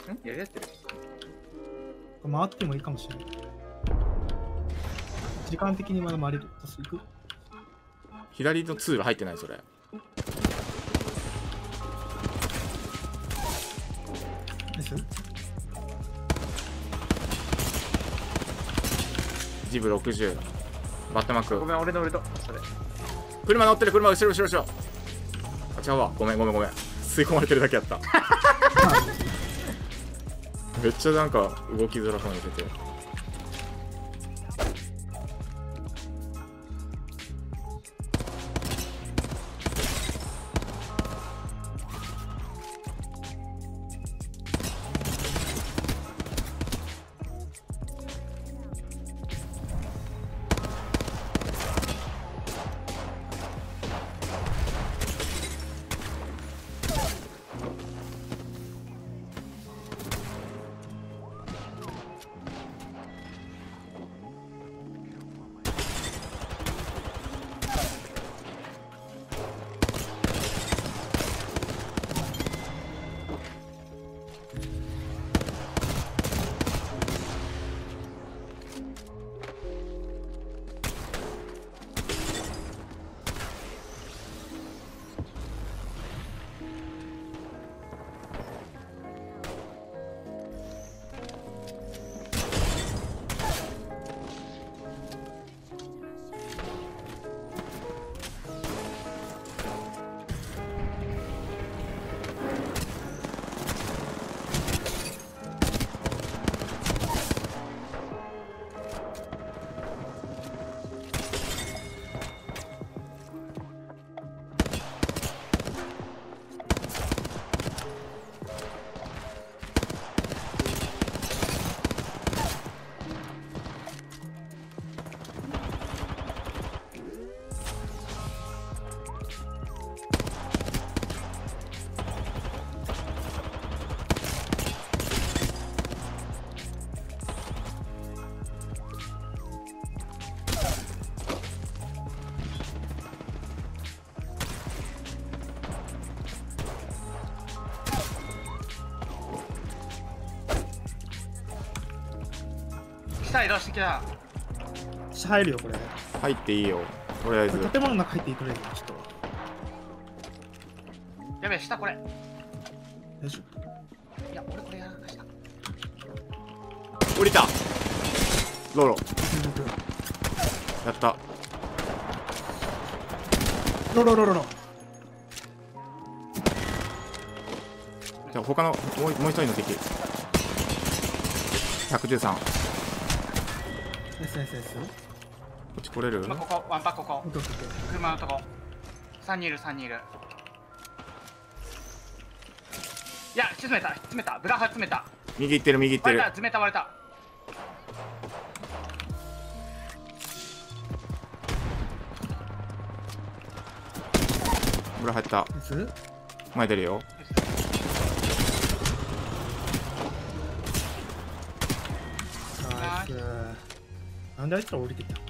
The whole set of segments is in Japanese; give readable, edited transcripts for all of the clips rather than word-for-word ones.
やりやってる。 回ってもいいかもしれない。時間的にまだ回れる。トス行く。 左の通路入ってないそれ。 ですジブ60。バットマーク。 ごめん、俺の俺と。それ。 車乗ってる、車後ろ後ろ後ろ。あ、違うわ。ごめんごめんごめん。吸い込まれてるだけやった。めっちゃなんか動きづらそうにしてて。 下移動してきた。 下入るよ、これ。 入っていいよ。とりあえず。 建物の中入っていいとりあえず、ちょっと。 やべえ、下これ。 大丈いや、俺これやらかした。 降りた。ロロ。 夫。 やった。 ロ。 じゃあ他のもう一人の敵。113。こっち来れる？ まあ、ここ、ワンパここ。 オッケー。 車のとこ。3人いる、3人いる。いや、詰めた。ブラハ詰めた。 右行ってる右行ってる。 割れた、詰めた、割れた。 ブラ入った。 です前出るよ。 ナイス。なんであいつら降りてきた？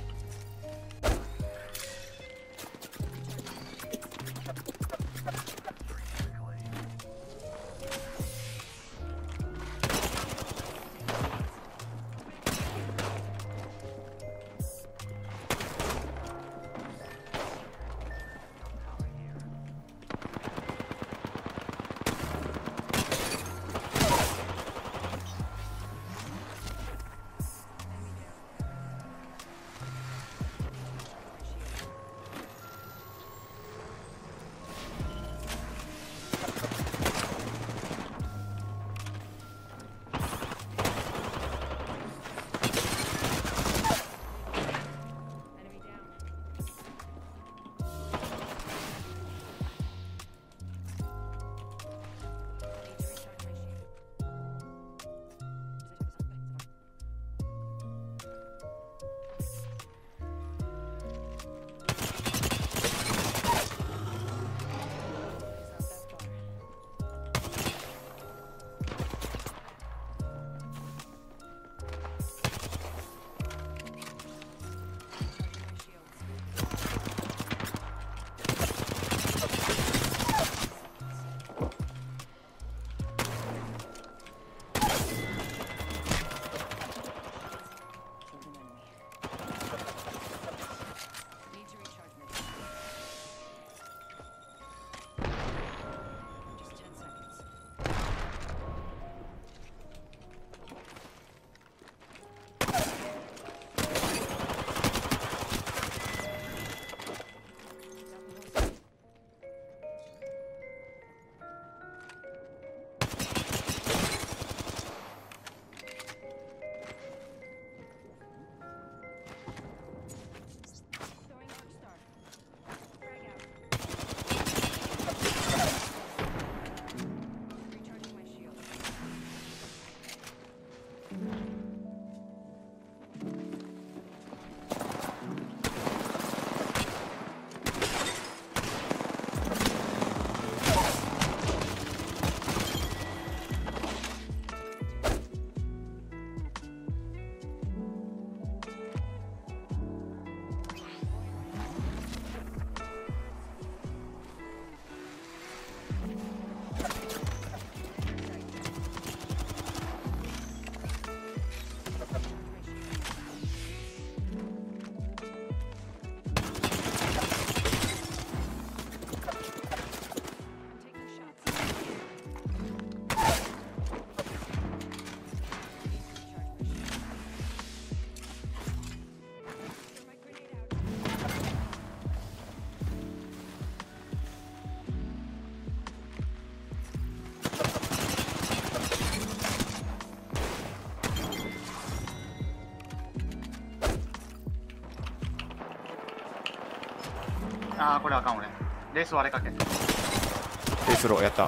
あーこれあかん俺。レース割れかけ。 レースローやった。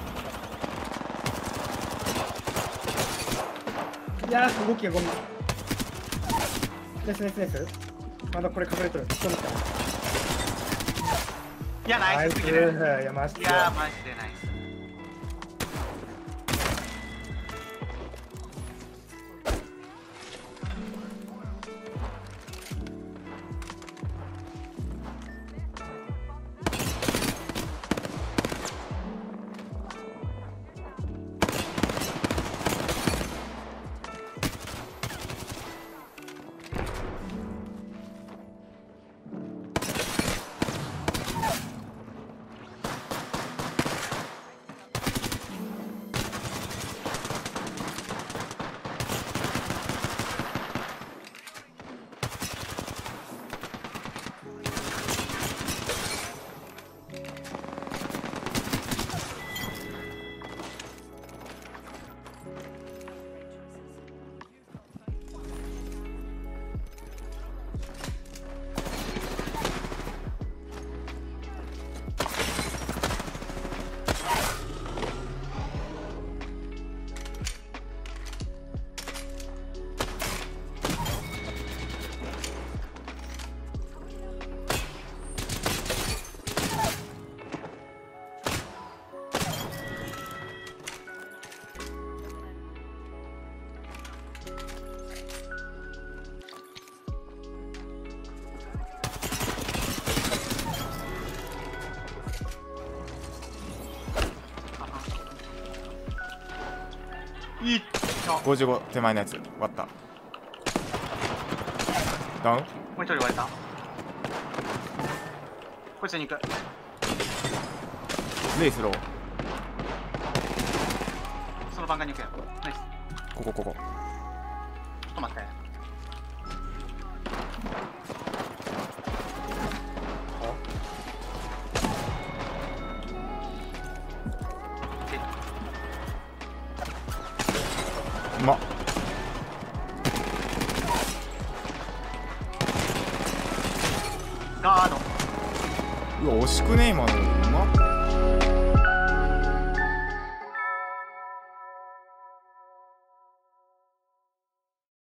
いやー動きがゴミ。ナイスナイスナイス。まだこれ隠れとる。ちょっと待って。 いやナナイス。 イスすぎる。 いやマジで。 いやマジでナイス。いっちょ 55手前のやつ割った。ダウン。 もう一人割れた。こいつに行く。 レイスロー。 その番側に行くよ。ナイス。 ここここ。 ちょっと待って。 うまっ。 ガード。 うわ惜しくね今の。うまっ。